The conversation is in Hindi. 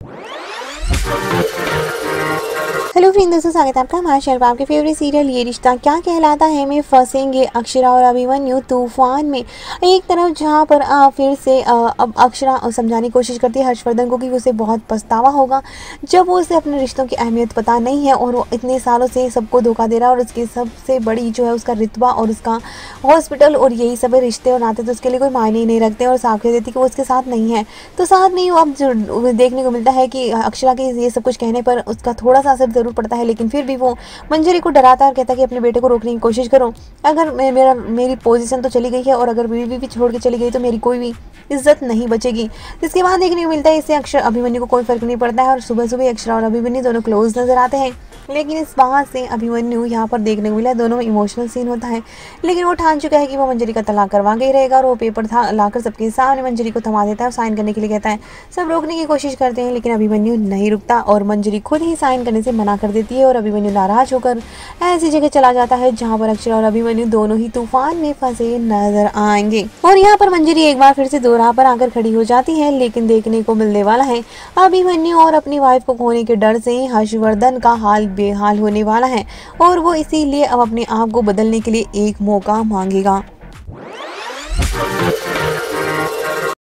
हेलो फ्रेंड, दोस्तों स्वागत है आपका हमारे चैनल पर। आपके फेवरेट सीरियल ये रिश्ता क्या कहलाता है में फंसेंगे अक्षरा और अभिमन्यु तूफान में। एक तरफ जहां पर फिर से अब अक्षरा समझाने की कोशिश करती है हर्षवर्धन को कि उसे बहुत पछतावा होगा जब वो उसे अपने रिश्तों की अहमियत पता नहीं है और वो इतने सालों से सबको धोखा दे रहा है और उसकी सबसे बड़ी जो है उसका रितबा और उसका हॉस्पिटल और यही सब रिश्ते और नाते तो उसके लिए कोई मायने ही नहीं रखते और साफ कह देती कि वो उसके साथ नहीं है। तो साथ नहीं वो अब जो देखने को मिलता है कि अक्षरा के ये सब कुछ कहने पर उसका थोड़ा सा असर जरूर पड़ता है, लेकिन फिर भी वो मंजरी को डराता है और कहता है कि अपने बेटे को रोकने की कोशिश करो। अगर मेरी पोजीशन तो चली गई है और अगर बीवी भी छोड़ के चली गई तो मेरी कोई भी इज्जत नहीं बचेगी। इसके बाद देखने को मिलता है इससे अक्षर अभिमन्यु को कोई फर्क नहीं पड़ता है और सुबह सुबह अक्षरा और अभिमन्यु दोनों क्लोज नजर आते हैं। लेकिन इस बात से अभिमन्यु यहाँ पर देखने को मिला दोनों में इमोशनल सीन होता है, लेकिन वो ठान चुका है कि वो मंजरी का तलाक करवा के ही रहेगा और वो पेपर था लाकर सबके सामने मंजरी को थमा देता है और साइन करने के लिए कहता है। सब रोकने की कोशिश करते हैं लेकिन अभिमन्यु नहीं रुकता और मंजरी खुद ही साइन करने से मना कर देती है और अभिमन्यु नाराज होकर ऐसी जगह चला जाता है जहाँ पर अक्षरा और अभिमन्यु दोनों ही तूफान में फंसे नजर आएंगे। और यहाँ पर मंजरी एक बार फिर से दो राह पर आकर खड़ी हो जाती है, लेकिन देखने को मिलने वाला है अभिमन्यु और अपनी वाइफ को खोने के डर से हर्षवर्धन का हाल बेहाल होने वाला है और वो इसीलिए अब अपने आप को बदलने के लिए एक मौका मांगेगा।